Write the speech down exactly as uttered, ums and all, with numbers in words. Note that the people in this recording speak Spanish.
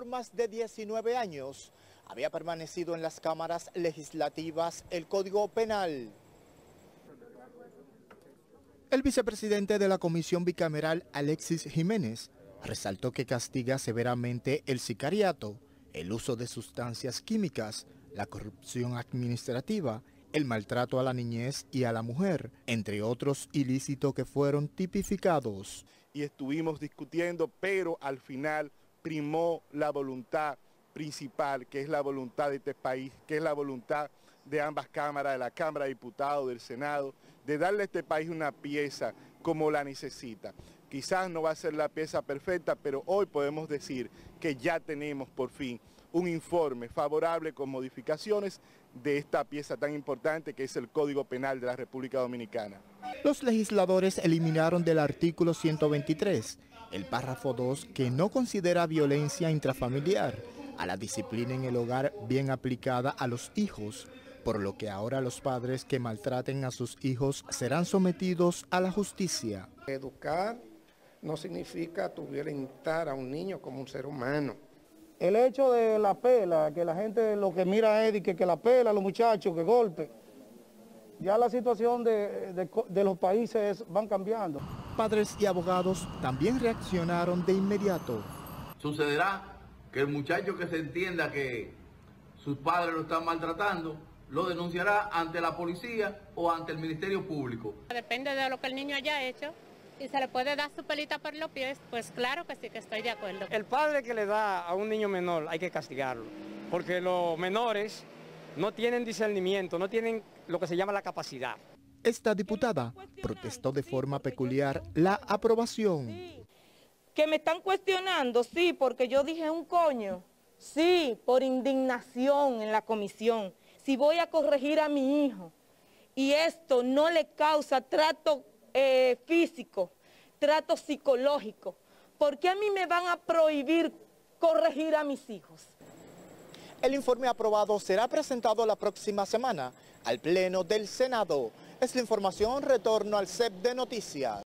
por más de diecinueve años había permanecido en las cámaras legislativas el Código Penal. El vicepresidente de la Comisión Bicameral, Alexis Jiménez, resaltó que castiga severamente el sicariato, el uso de sustancias químicas, la corrupción administrativa, el maltrato a la niñez y a la mujer, entre otros ilícitos que fueron tipificados. Y estuvimos discutiendo, pero al final primó la voluntad principal, que es la voluntad de este país, que es la voluntad de ambas cámaras, de la Cámara de Diputados, del Senado, de darle a este país una pieza como la necesita. Quizás no va a ser la pieza perfecta, pero hoy podemos decir que ya tenemos por fin un informe favorable con modificaciones de esta pieza tan importante que es el Código Penal de la República Dominicana. Los legisladores eliminaron del artículo ciento veintitrés el párrafo dos que no considera violencia intrafamiliar a la disciplina en el hogar bien aplicada a los hijos, por lo que ahora los padres que maltraten a sus hijos serán sometidos a la justicia. Educar no significa tu violentar a un niño como un ser humano. El hecho de la pela, que la gente lo que mira es que, que la pela a los muchachos, que golpe, ya la situación de, de, de los países van cambiando. Padres y abogados también reaccionaron de inmediato. Sucederá que el muchacho que se entienda que sus padres lo están maltratando, lo denunciará ante la policía o ante el Ministerio Público. Depende de lo que el niño haya hecho. Y se le puede dar su pelita por los pies, pues claro que sí, que estoy de acuerdo. El padre que le da a un niño menor hay que castigarlo, porque los menores no tienen discernimiento, no tienen lo que se llama la capacidad. Esta diputada protestó de forma peculiar la aprobación. Sí. Que me están cuestionando, sí, porque yo dije un coño, sí, por indignación en la comisión, si voy a corregir a mi hijo y esto no le causa trato Eh, físico, trato psicológico. ¿Por qué a mí me van a prohibir corregir a mis hijos? El informe aprobado será presentado la próxima semana al Pleno del Senado. Es la información, retorno al C E P de Noticias.